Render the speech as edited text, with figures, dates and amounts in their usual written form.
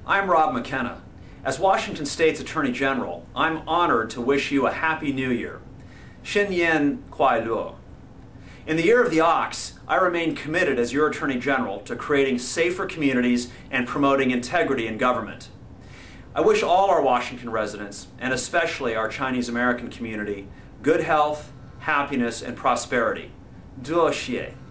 I'm Rob McKenna. As Washington State's Attorney General, I'm honored to wish you a Happy New Year. Xin Yan Kuai Luo. In the year of the ox, I remain committed as your Attorney General to creating safer communities and promoting integrity in government. I wish all our Washington residents, and especially our Chinese American community, good health, happiness, and prosperity. Duo xie.